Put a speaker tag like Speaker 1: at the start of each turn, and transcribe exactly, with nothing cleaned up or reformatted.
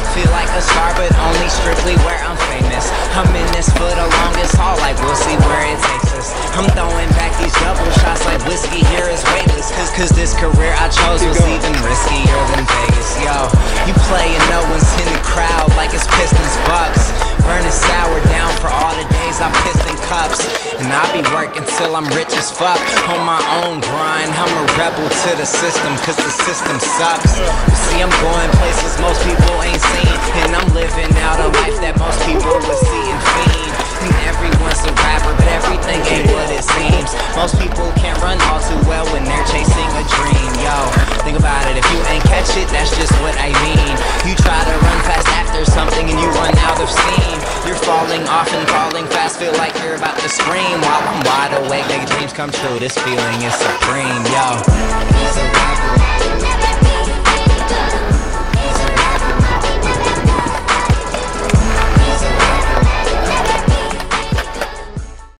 Speaker 1: Feel like a star, but only strictly where I'm famous. I'm in this for the longest haul, like we'll see where it takes us. I'm throwing back these double shots like whiskey here is weightless. Cause, cause this career I chose was even riskier than Vegas. Yo, you play and no one's in the crowd like it's Pistons Bucks. Burning sour down for all the days I pissed in cups. And I'll be working till I'm rich as fuck. On my own grind, I'm a rebel to the system, cause the system sucks. You see, I'm going places most people ain't seen, and I'm living out a life that most people would see and fiend. And everyone's a rapper, but everything ain't what it seems. Most people can't run all too well when they're chasing a dream. Yo, think about it, if you ain't catch it, that's just what I mean. You try to run fast after something and you run out of steam. You're falling off and falling fast, feel like you're about to scream. While I'm wide awake, make dreams come true, this feeling is supreme. Yo.